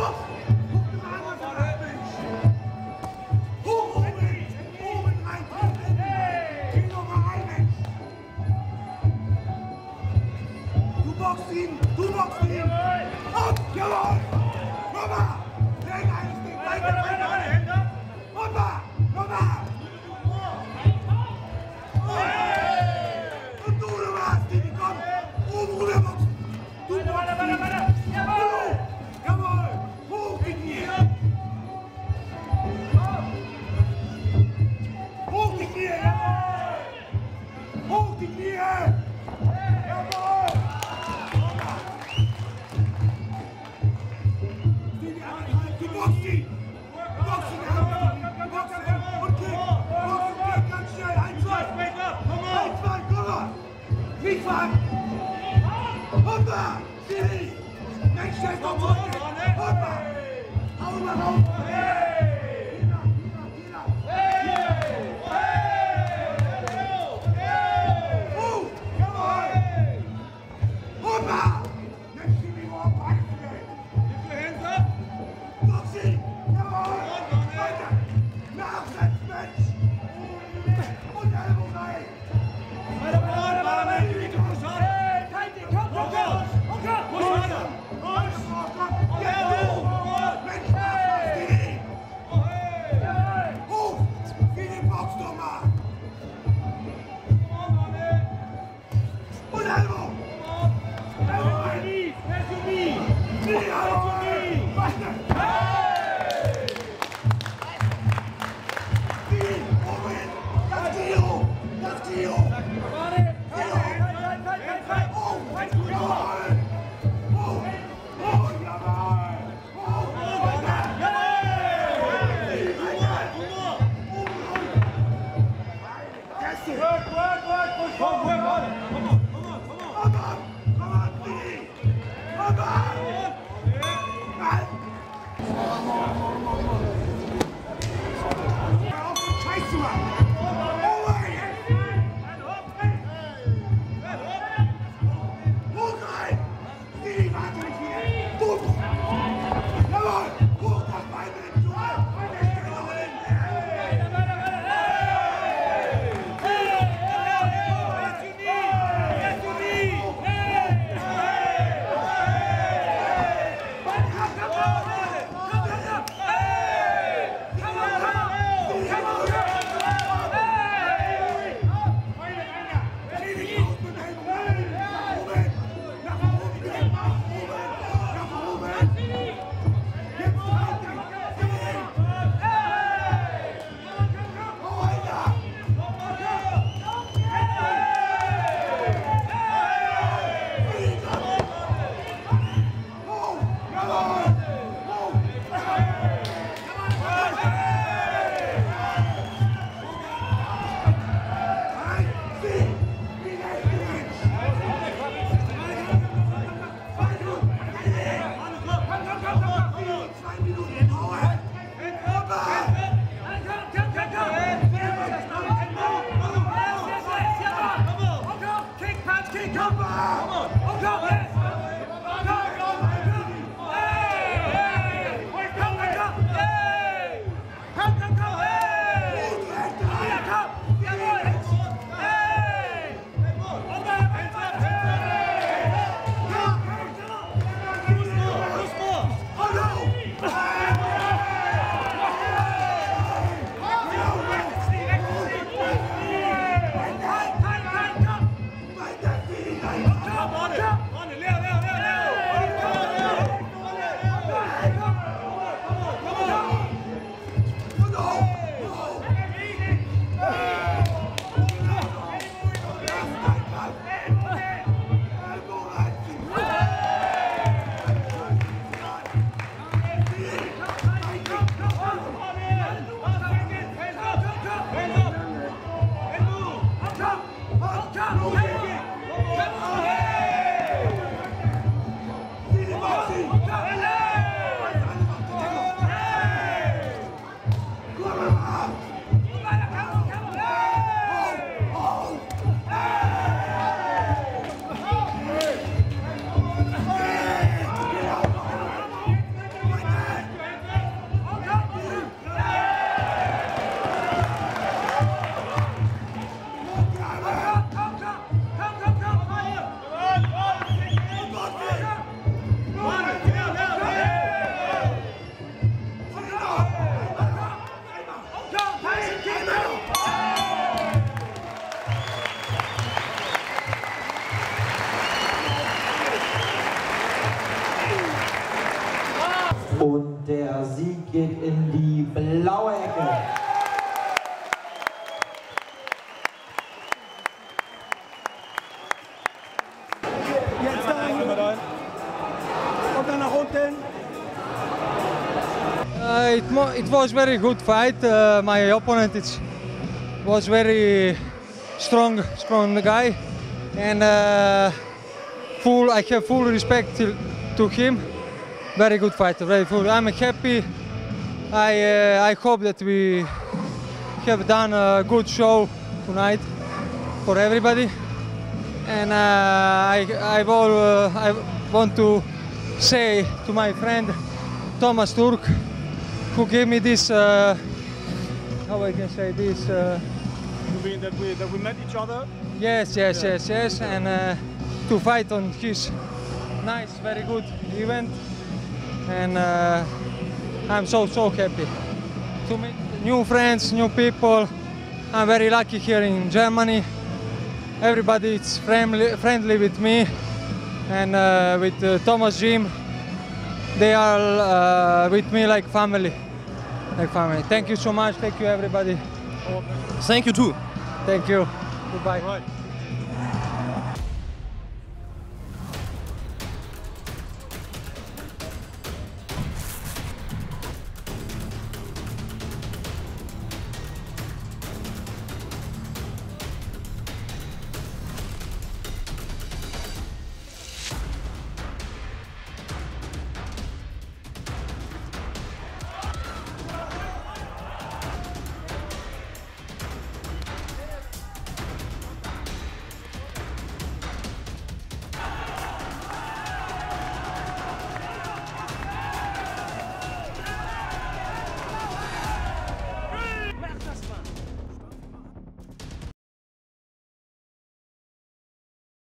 Du boxst ihn! Und, jawohl! Mama! Leg eines Ding! Weiter! Mama! Mama! Und du warst die, komm! Oben rüber boxen! Du boxst ihn! Jawohl! Jawohl! Hoch die Knie! Hoch die Knie! Jawohl! Hoch die Knie! Jawohl! Nicht fangen! Hoppa! Sieh! Mensch, der ist doch zurück! Hoppa! Hau mal raus! Hoppa! Mensch, die mir überhaupt einstellen! Lift your hands up! Boxy! Jawohl! Weiter! Nachsetz, Mensch! Und Ellbogen rein! Und der Sieg geht in die blaue Ecke. Jetzt dahin. Und dann nach unten. It was very good fight. My opponent was very strong guy, and I have full respect to him. Very good fighter, very full. I'm happy. I hope that we have done a good show tonight for everybody, and I want to say to my friend Thomas Turk, who gave me this, how I can say this? You mean that we met each other? Yes, and to fight on his nice, very good event, and I'm so happy to meet new friends, new people. I'm very lucky here in Germany. Everybody is friendly with me, and with Thomas Jim. They are with me like family. Thank you so much. Thank you, everybody. Thank you too. Thank you. Goodbye. Right.